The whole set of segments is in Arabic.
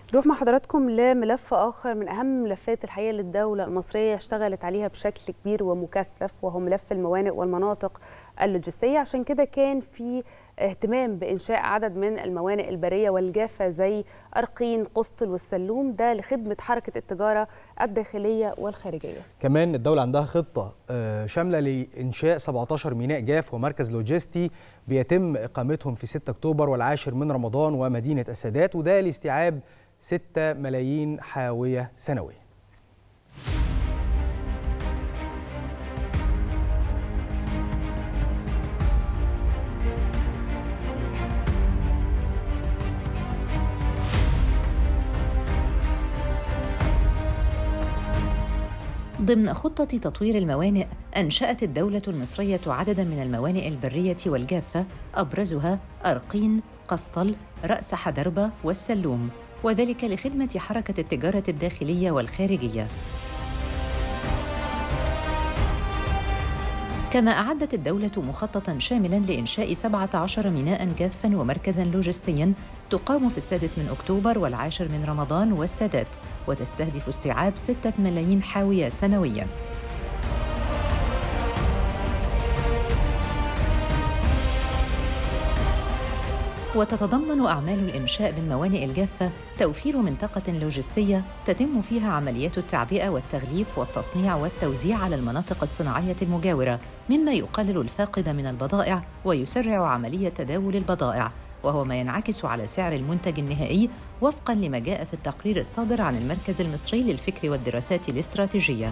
نروح مع حضراتكم لملف آخر من أهم ملفات الحقيقة اللي الدولة المصرية اشتغلت عليها بشكل كبير ومكثف، وهو ملف الموانئ والمناطق اللوجستية. عشان كده كان في اهتمام بإنشاء عدد من الموانئ البرية والجافة زي أرقين، قسطل والسلوم، ده لخدمة حركة التجارة الداخلية والخارجية. كمان الدولة عندها خطة شاملة لإنشاء 17 ميناء جاف ومركز لوجستي بيتم إقامتهم في 6 أكتوبر والعاشر من رمضان ومدينة السادات، وده لاستيعاب 6 ملايين حاوية سنويا. ضمن خطة تطوير الموانئ، أنشأت الدولة المصرية عدداً من الموانئ البرية والجافة، أبرزها أرقين، قسطل، رأس حدربة والسلوم، وذلك لخدمة حركة التجارة الداخلية والخارجية. كما أعدت الدولة مخططاً شاملاً لإنشاء 17 ميناء جافاً ومركزاً لوجستياً تقام في 6 أكتوبر والعاشر من رمضان والسادات، وتستهدف استيعاب 6 ملايين حاوية سنوياً. وتتضمن أعمال الإنشاء بالموانئ الجافة توفير منطقة لوجستية تتم فيها عمليات التعبئة والتغليف والتصنيع والتوزيع على المناطق الصناعية المجاورة، مما يقلل الفاقد من البضائع ويسرع عملية تداول البضائع، وهو ما ينعكس على سعر المنتج النهائي وفقاً لما جاء في التقرير الصادر عن المركز المصري للفكر والدراسات الاستراتيجية.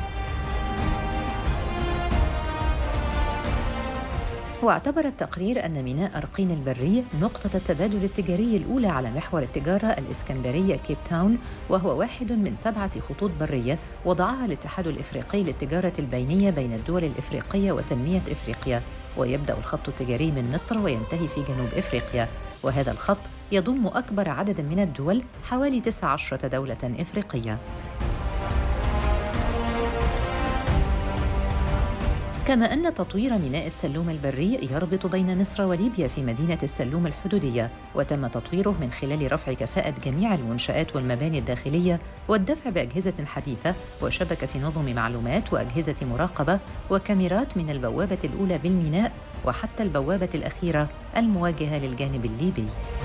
واعتبر التقرير أن ميناء أرقين البري نقطة التبادل التجاري الأولى على محور التجارة الإسكندرية كيب تاون، وهو واحد من 7 خطوط برية وضعها الاتحاد الإفريقي للتجارة البينية بين الدول الإفريقية وتنمية إفريقيا، ويبدأ الخط التجاري من مصر وينتهي في جنوب إفريقيا، وهذا الخط يضم أكبر عدد من الدول حوالي 19 دولة إفريقية. كما أن تطوير ميناء السلوم البري يربط بين مصر وليبيا في مدينة السلوم الحدودية، وتم تطويره من خلال رفع كفاءة جميع المنشآت والمباني الداخلية والدفع بأجهزة حديثة وشبكة نظم معلومات وأجهزة مراقبة وكاميرات من البوابة الأولى بالميناء وحتى البوابة الأخيرة المواجهة للجانب الليبي.